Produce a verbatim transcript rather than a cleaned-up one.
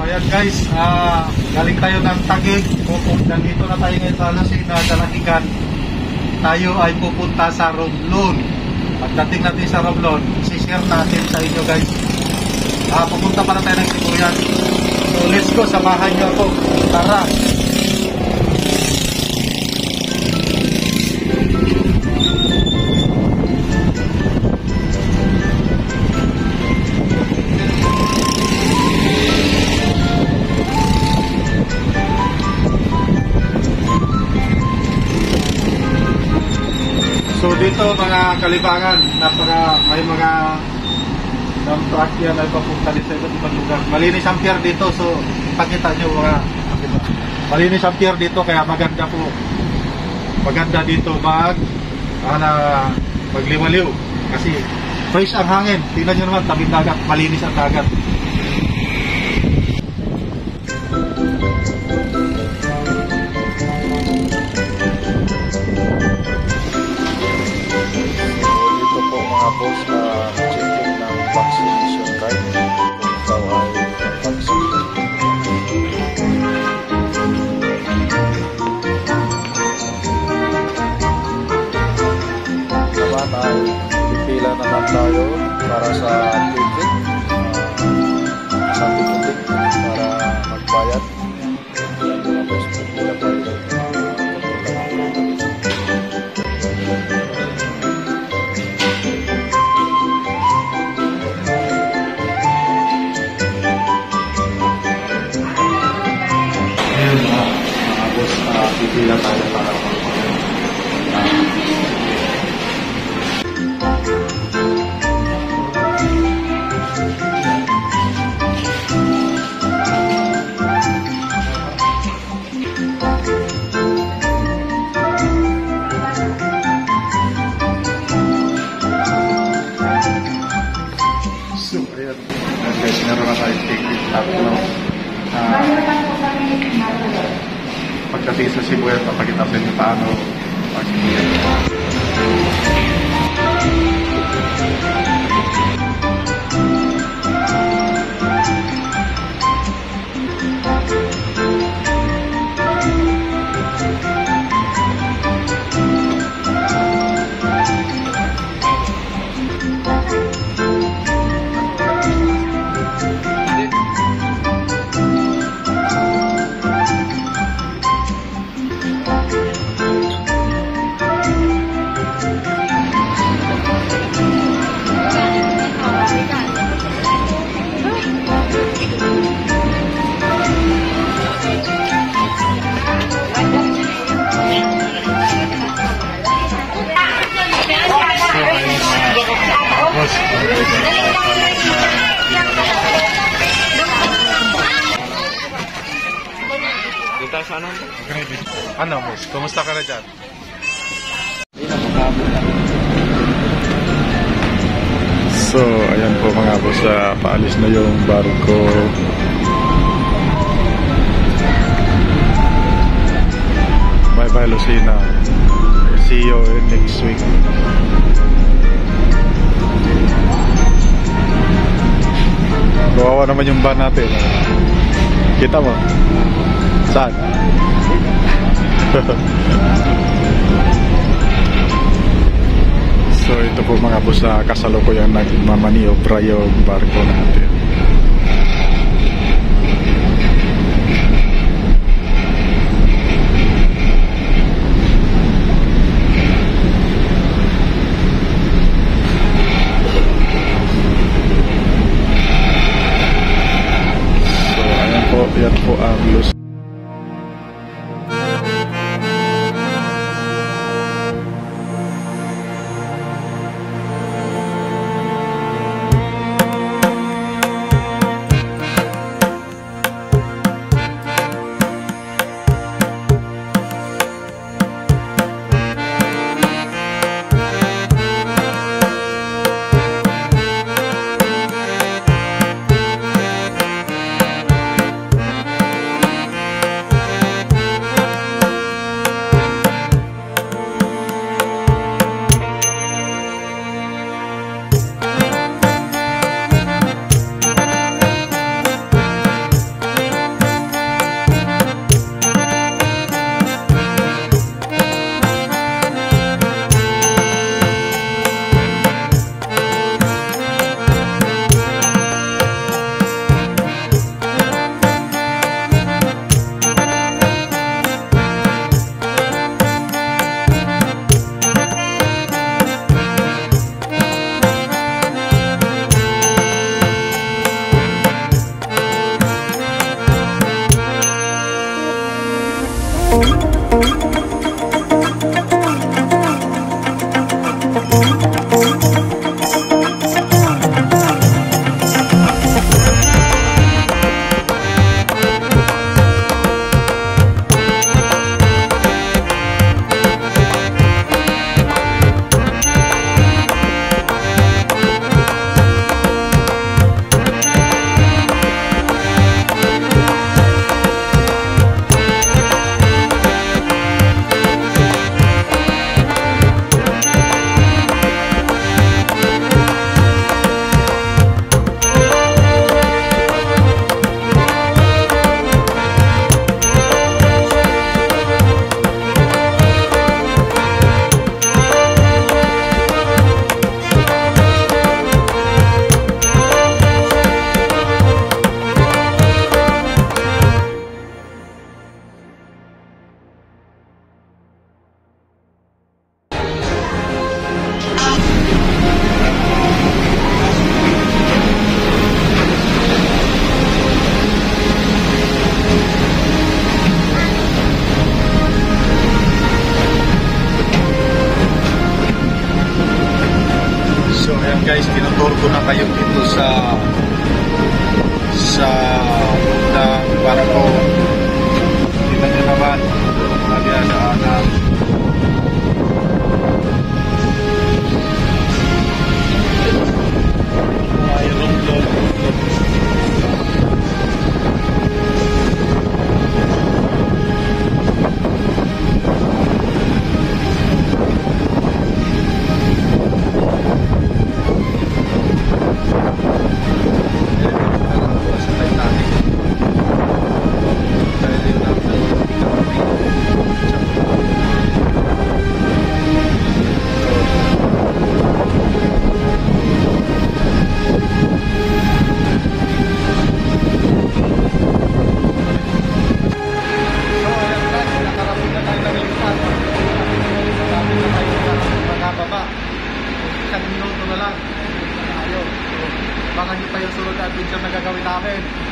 ayan guys, uh, galing tayo ng Taguig. Nandito na tayo ngayon sa Lucena, Dalahican. Tayo ay pupunta sa Romblon. Pagdating natin sa Romblon, sishare natin sa inyo guys. Uh, pupunta pa na tayo ng Sibuyan. So let's go, samahan nyo ako. Tara! So dito mga kalibangan, napaka may mga dump truck yan ay papunta din sa iba't ibang lugar. Malinis ang pier dito, so ipakita nyo mga malinis ang pier dito, kaya maganda po maganda dito mag para magliwaliw kasi fresh ang hangin. Tingnan nyo naman, tabing dagat, malinis ang dagat. Tapos na checking ng vaccination card kung ikaw ay vaccine. Naman ay pipila naman tayo para sa ticket, uh, sa ticket para magbayad. Tapos pipila tayo. Pipila tayo para magpapagod. So, ayan. Guys, meron na tayo ticket tatlo. Uh, Pagdating sa Sibuyan, papakita sa inyo paano mag-Sibuyan. Dito sa ano? Ano, boss? Kumusta ka na dyan? So, ayan po mga boss, uh, paalis na yung barko. Bye bye Lucena. See you next week. Kawawa naman yung van natin. Kita mo? Saan? So ito po mga boss, uh, kasalukuyang nagmamaniobra yung barko natin. So ayan po, yan po ang Lucena. gagawin namin.